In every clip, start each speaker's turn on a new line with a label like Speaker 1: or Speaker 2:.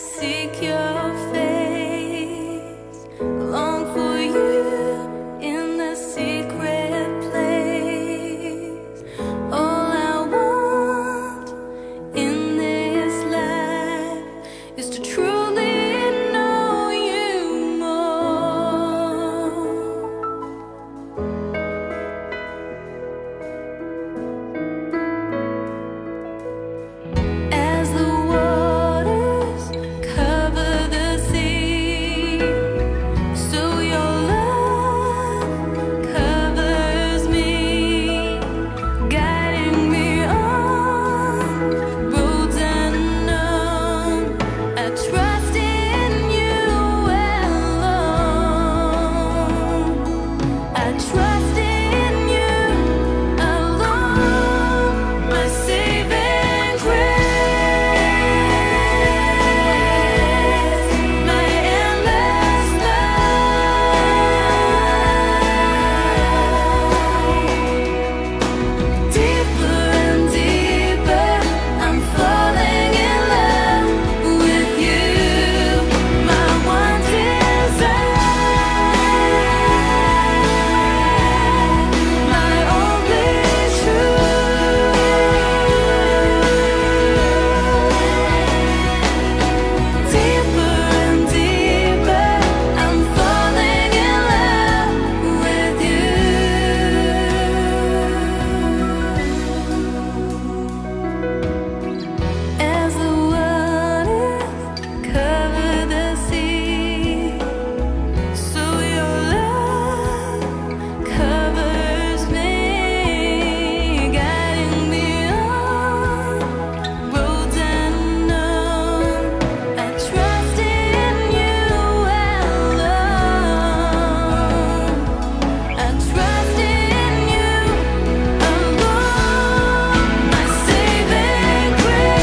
Speaker 1: seek your face, long for you in the secret place. All I want in this life is to truly know you more. As the waters cover the sea, so your love covers me, guiding me on roads unknown. I trust in you alone. I trust in you alone, my saving grace, my endless love. Deeper and deeper, I'm falling in love with you, my one desire, my only truth. Deeper and deeper, I'm falling in love with you. As the waters cover the sea, so your love covers me, guiding me on roads unknown. I trust in you alone. I trust in you alone, my saving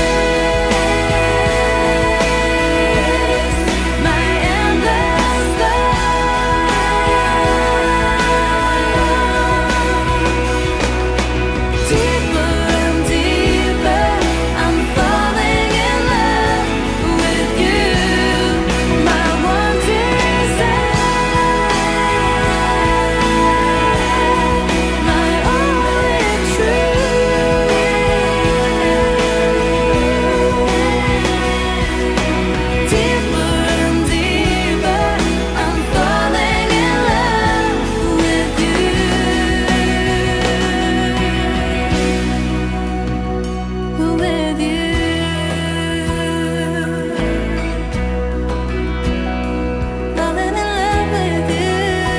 Speaker 1: grace, my endless love. Deeper and deeper, I'm falling in love with you, my one desire, my only truth. Deeper and deeper, I'm falling in love with you. With you. Falling in love with you.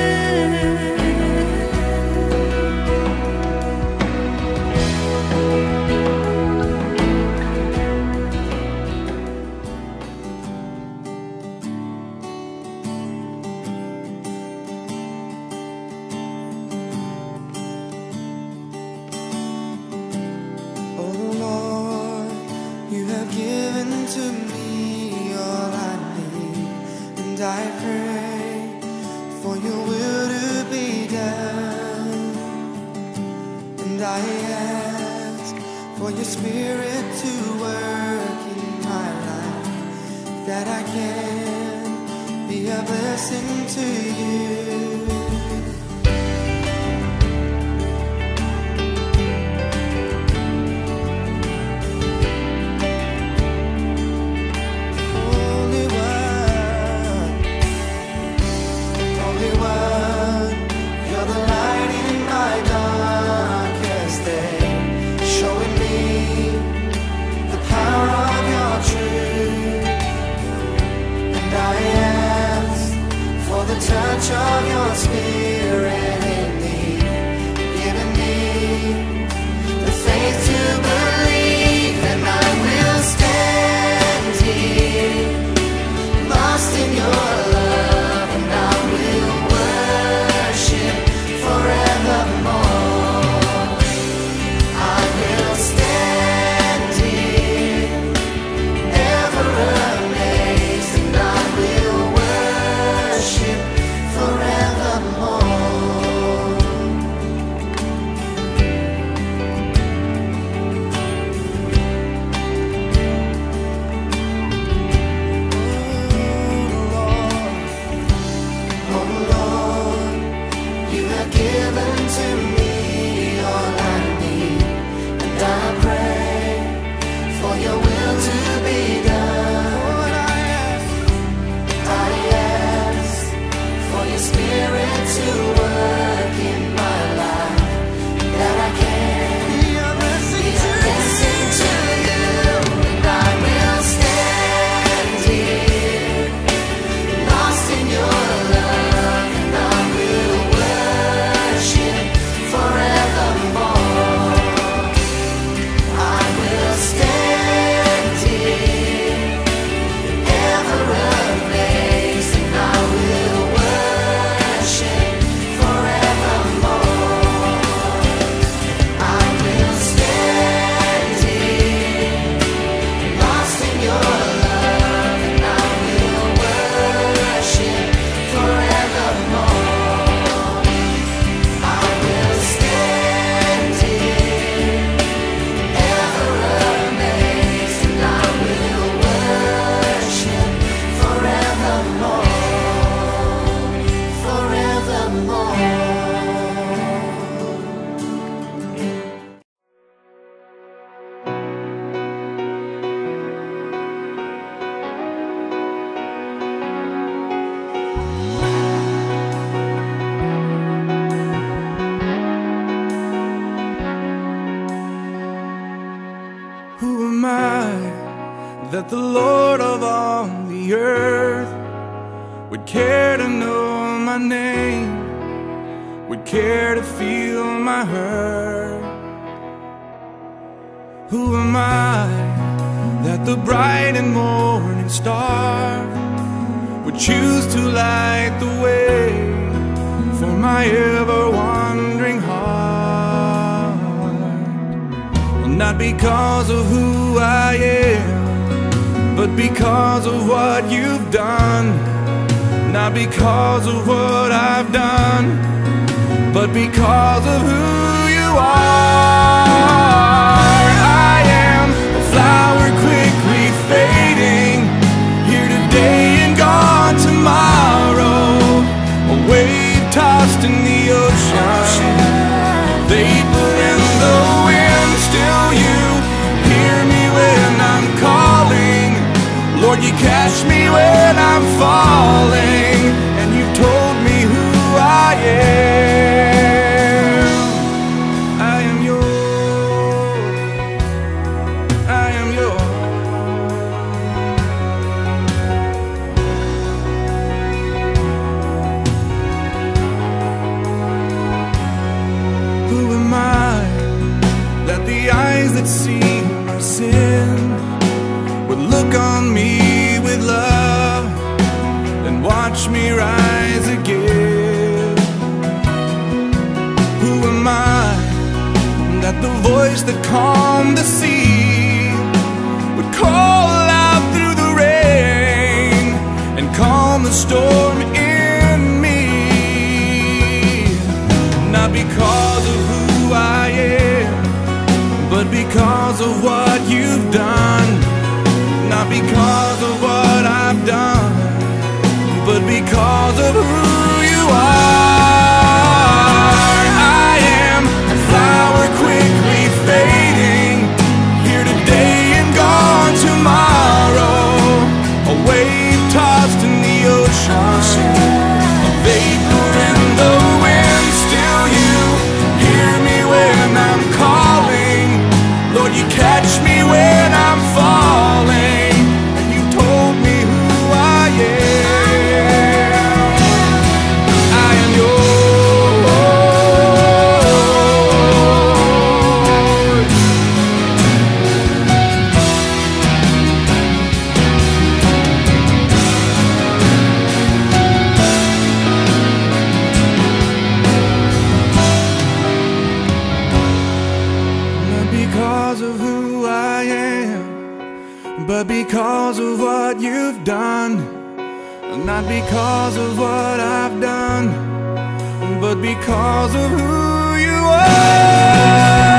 Speaker 2: Oh Lord, you have given to me all I need, and I pray for your will to be done. And I ask for your spirit to work in my life, that I can be a blessing to you. Only one, you're the light in my darkest day, showing me the power of your truth. And I ask for the touch of your spirit that the Lord of all the earth would care to know my name, would care to feel my hurt. Who am I that the bright and morning star would choose to light the way for my ever-wandering heart? Well, not because of who I am, but because of what you've done. Not because of what I've done, but because of who you are. I am a flower quickly fading, here today and gone tomorrow. A wave tossed in the ocean, vapor in the wind. Still you hear me when I'm calling. Lord, you catch me when I'm falling, and you've told me who I am. I am yours. I am yours. Who am I that the eyes that see my sin would look on me with love and watch me rise again? Who am I that the voice that calmed the sea would call out through the rain and calm the storm in me? Not because of who I am, but because of what you've done. Not because of what I've done, but because of who you are. I am a flower quickly fading, here today and gone tomorrow. A wave tossed in the ocean, a vapor in the wind. Still you hear me when I'm calling. Lord, you catch me when I'm falling. But because of what you've done, not because of what I've done, but because of who you are.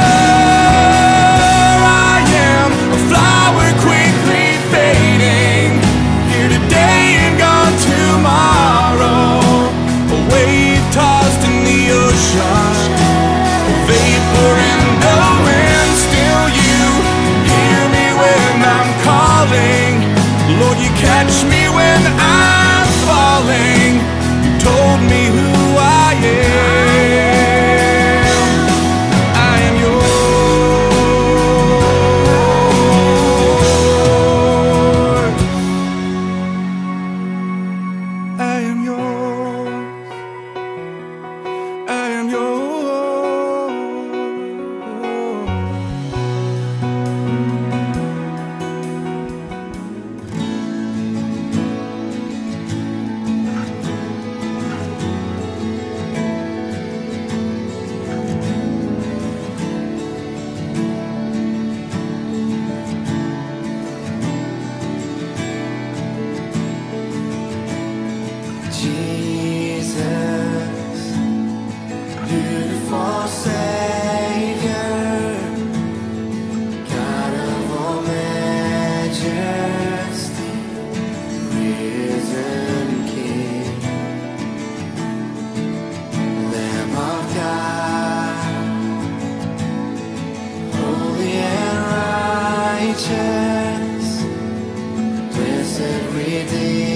Speaker 2: I am a flower quickly fading, here today and gone tomorrow. A wave tossed in the ocean, a vapor in the wind. Still you hear me when I'm calling. Lord, you catch me when I'm falling. You told me who I am. I am yours. I am yours. I am yours. Jesus, beautiful Savior, God of all majesty, risen King, Lamb of God, holy and righteous, blessed Redeemer.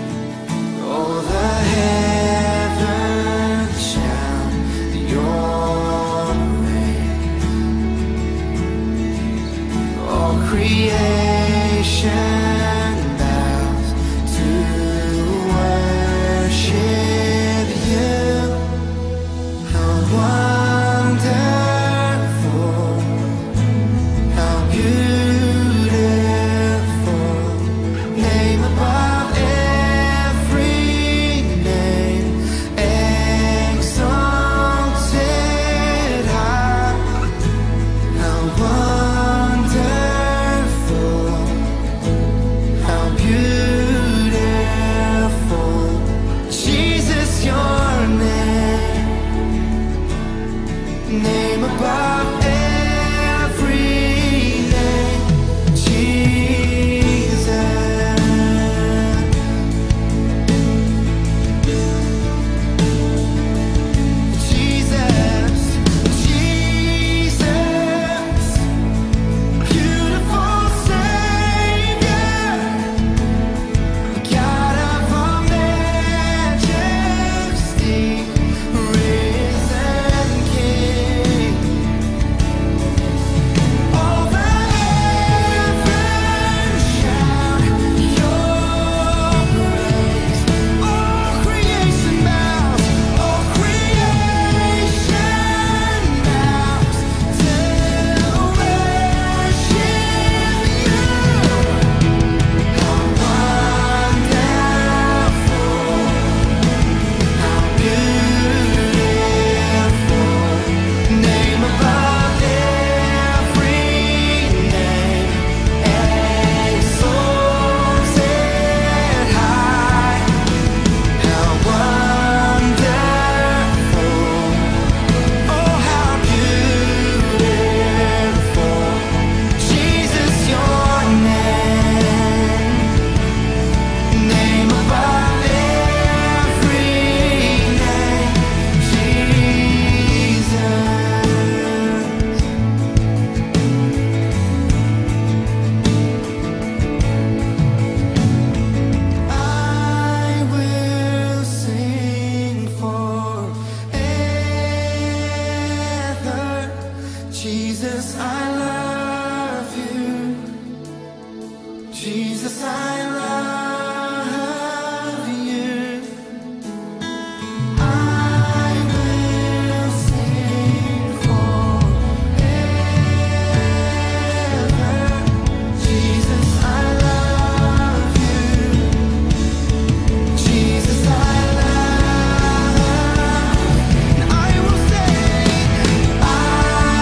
Speaker 2: Oh, the heavens shout your name above